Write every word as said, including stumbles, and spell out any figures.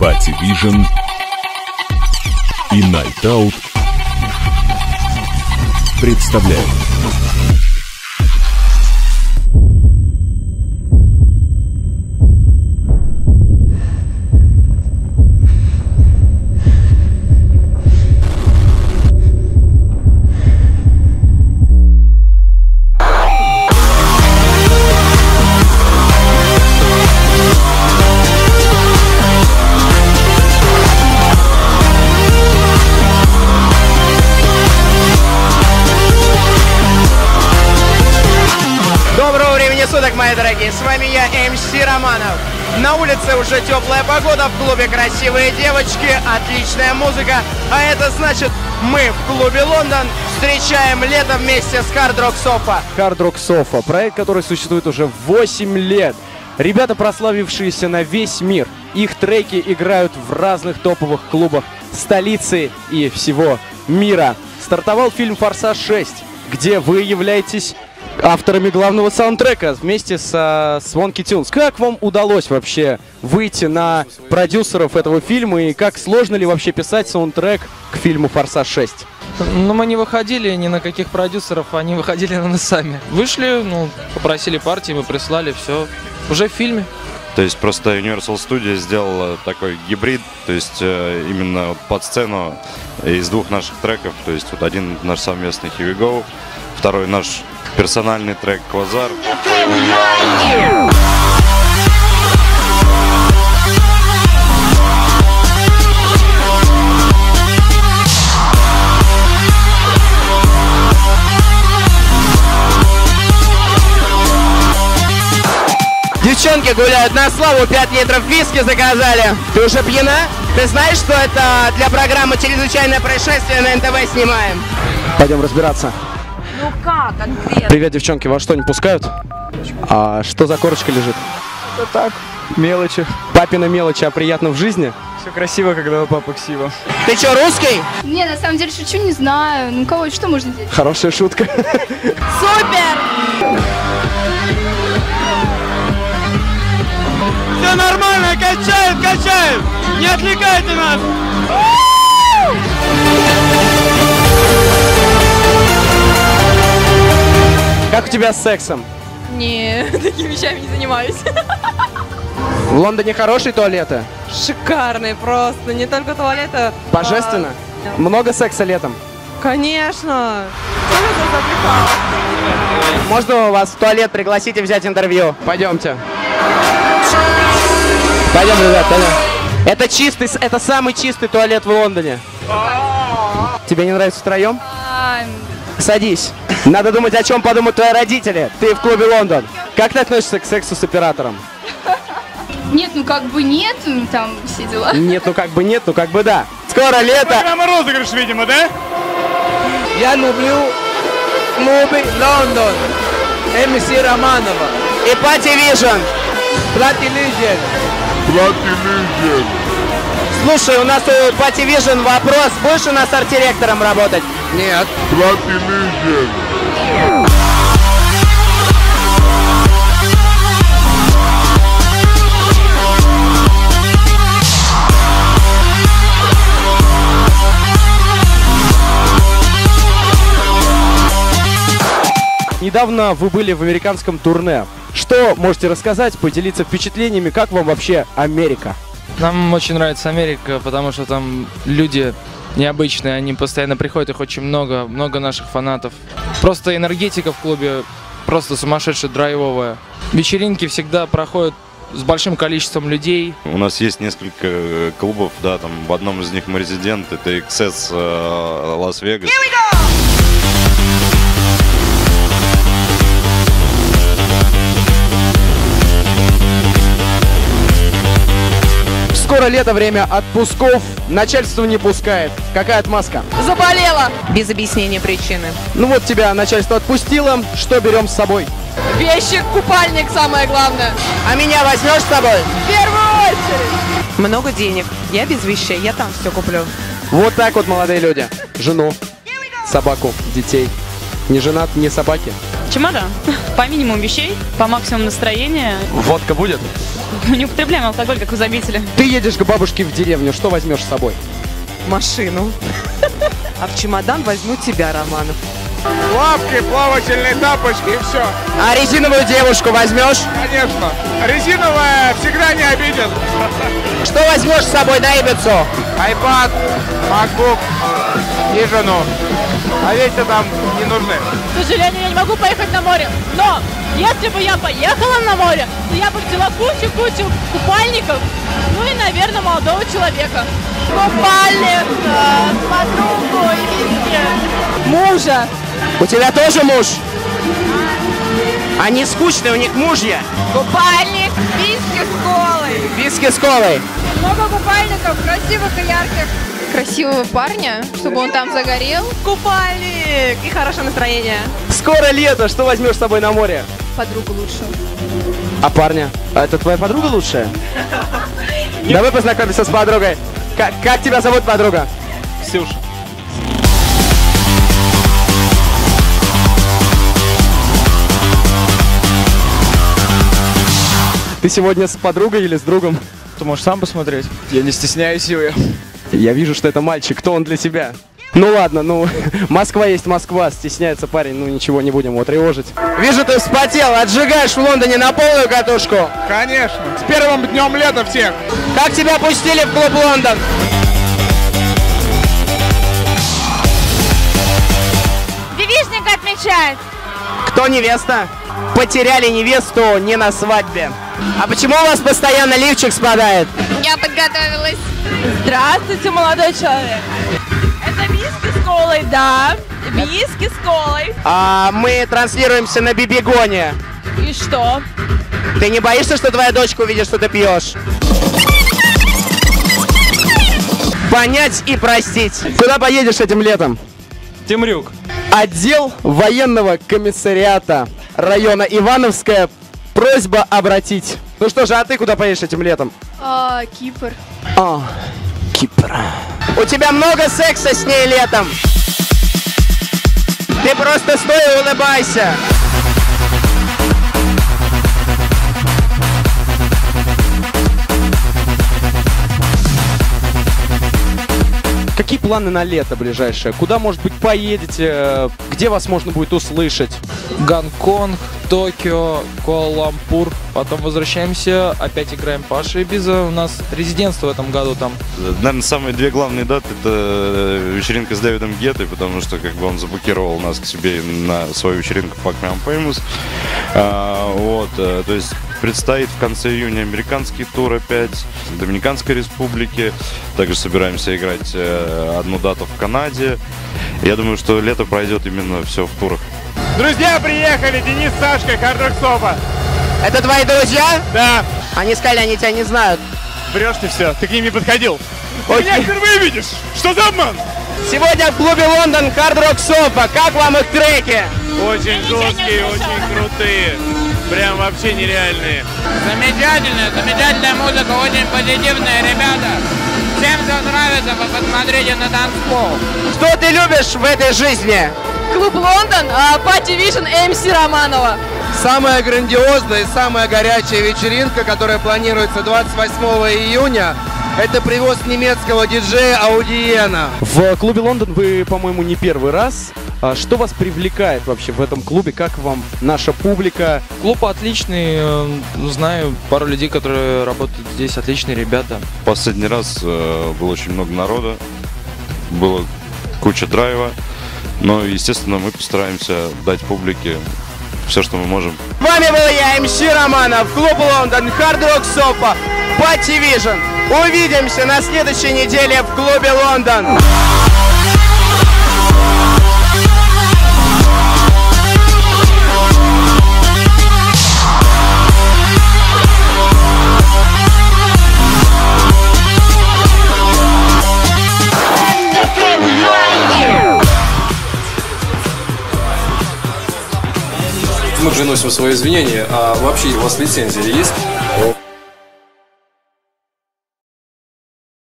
Party Vision и Night Out представляют. Суток, мои дорогие, с вами я, эм си Романов. На улице уже теплая погода, в клубе красивые девочки, отличная музыка. А это значит, мы в клубе Лондон встречаем лето вместе с Hard Rock Sofa. Hard Rock Sofa, проект, который существует уже восемь лет. Ребята, прославившиеся на весь мир. Их треки играют в разных топовых клубах столицы и всего мира. Стартовал фильм «Форсаж шесть», где вы являетесь авторами главного саундтрека вместе со Swanky Tunes. Как вам удалось вообще выйти на продюсеров этого фильма и как сложно ли вообще писать саундтрек к фильму «Форсаж шесть»? Ну, мы не выходили ни на каких продюсеров, они выходили на нас сами. Вышли, ну, попросили партии, мы прислали, все. Уже в фильме. То есть просто Universal Studios сделала такой гибрид, то есть э, именно под сцену из двух наших треков. То есть вот один наш совместный Here We Go, второй наш персональный трек «Квазар». Девчонки гуляют на славу, пять литров виски заказали. Ты уже пьяна? Ты знаешь, что это для программы «Чрезвычайное происшествие» на эн тэ вэ снимаем? Пойдем разбираться. Ну как конкретно? Привет, девчонки, вас что, не пускают? А что за корочка лежит? Это так, мелочи. Папина мелочи, а приятно в жизни? Все красиво, когда у папы ксива. Ты что, русский? Не, на самом деле шучу, не знаю. Ну кого, что можно делать? Хорошая шутка. Супер! Все нормально, качаем, качаем! Не отвлекайте нас! Как у тебя с сексом? Не, такими вещами не занимаюсь. В Лондоне хорошие туалеты? Шикарные просто, не только туалеты. Божественно? А... Много секса летом? Конечно. Можно вас в туалет пригласить и взять интервью? Пойдемте. Пойдем, ребят, пойдем. Это чистый, это самый чистый туалет в Лондоне. Тебе не нравится втроем? Садись. Надо думать, о чем подумают твои родители. Ты в клубе Лондон. Как ты относишься к сексу с оператором? Нет, ну как бы нет, ну там все дела. Нет, ну как бы нет, ну как бы да. Скоро лето. Программа розыгрыш, видимо, да? Я люблю клубы Лондон. эм си Романова. И Party Vision. Party Vision. Party Vision. Слушай, у нас у Party Vision вопрос. Будешь у нас арт-директором работать? Нет. Party Vision. Недавно вы были в американском турне. Что можете рассказать, поделиться впечатлениями, как вам вообще Америка? Нам очень нравится Америка, потому что там люди необычные, они постоянно приходят, их очень много, много наших фанатов. Просто энергетика в клубе просто сумасшедшая, драйвовая. Вечеринки всегда проходят с большим количеством людей. У нас есть несколько клубов, да, там в одном из них мы резидент, это икс эс э, Лас-Вегас. Скоро лето, время отпусков, начальство не пускает. Какая отмазка? Заболела. Без объяснения причины. Ну вот тебя начальство отпустило, что берем с собой? Вещи, купальник самое главное. А меня возьмешь с собой? В первую очередь. Много денег. Я без вещей, я там все куплю. Вот так вот, молодые люди. Жену, собаку, детей. Не женат, не собаки. Чемодан. По минимуму вещей, по максимуму настроения. Водка будет? Не употребляем алкоголь, как вы заметили. Ты едешь к бабушке в деревню, что возьмешь с собой? Машину. А в чемодан возьму тебя, Романов. Лапки, плавательные тапочки и все. А резиновую девушку возьмешь? Конечно. Резиновая всегда не обидит. Что возьмешь с собой на Ибицу? iPad, MacBook и жену. А вещи там не нужны. К сожалению, я не могу поехать на море. Но если бы я поехала на море, то я бы взяла кучу-кучу купальников. Ну и, наверное, молодого человека. Купальник, подругу и мужа. У тебя тоже муж? Они скучные, у них мужья. Купальник, виски с колой. Виски с колой. Много купальников, красивых и ярких. Красивого парня, чтобы он там загорел. Купальник и хорошее настроение. Скоро лето, что возьмешь с собой на море? Подругу лучше. А парня? А это твоя подруга лучшая? Давай познакомимся с подругой. Как, как тебя зовут, подруга? Ксюша. Ты сегодня с подругой или с другом? Ты можешь сам посмотреть. Я не стесняюсь его. Я вижу, что это мальчик. Кто он для тебя? Ну ладно, ну, Москва есть Москва. Стесняется парень, ну ничего, не будем его тревожить. Вижу, ты вспотел, отжигаешь в Лондоне на полную катушку. Конечно. С первым днем лета всех. Как тебя пустили в клуб Лондон? Девичник отмечает. Кто невеста? Потеряли невесту не на свадьбе. А почему у вас постоянно лифчик спадает? Я подготовилась. Здравствуйте, молодой человек. Это виски с колой, да. Виски с колой. А мы транслируемся на Бибигоне. И что? Ты не боишься, что твоя дочка увидит, что ты пьешь? Понять и простить. Куда поедешь этим летом? Темрюк. Отдел военного комиссариата района Ивановская. Просьба обратить. Ну что же, а ты куда поедешь этим летом? А, Кипр. А, Кипр. У тебя много секса с ней летом. Ты просто стой и улыбайся. Какие планы на лето ближайшее? Куда, может быть, поедете? Где вас можно будет услышать? Гонконг, Токио, Куала-Лумпур. Потом возвращаемся, опять играем Паша Ибиза. У нас резидентство в этом году там. Наверное, самые две главные даты — это вечеринка с Дэвидом Геттой, потому что как бы он заблокировал нас к себе на свою вечеринку Fuck Me I'm Famous. А, вот, то есть предстоит в конце июня американский тур опять, в Доминиканской республике. Также собираемся играть одну дату в Канаде. Я думаю, что лето пройдет именно все в турах. Друзья приехали, Денис, Сашка, Hard Rock Sofa. Это твои друзья? Да. Они сказали, они тебя не знают. Врешь ты все, ты к ним не подходил. Ты меня впервые видишь. Что за обман? Сегодня в клубе Лондон Hard Rock Sofa. Как вам их треки? Очень жесткие, очень крутые. Прям вообще нереальные. Замечательная, замечательная музыка, очень позитивная, ребята. Всем, кто нравится, вы посмотрите на танцпол. Что ты любишь в этой жизни? Клуб Лондон, а Пати Вижн, эм си Романова. Самая грандиозная и самая горячая вечеринка, которая планируется двадцать восьмого июня, это привоз немецкого диджея Аудиена. В клубе Лондон вы, по-моему, не первый раз. А что вас привлекает вообще в этом клубе? Как вам наша публика? Клуб отличный. Знаю пару людей, которые работают здесь. Отличные ребята. Последний раз э, было очень много народа. Было куча драйва. Но, естественно, мы постараемся дать публике все, что мы можем. С вами был я, эм си Романов, клуб Лондон, Hard Rock Sofa, Пати Вижн. Увидимся на следующей неделе в клубе Лондон. Мы приносим свои извинения, а вообще у вас лицензия есть?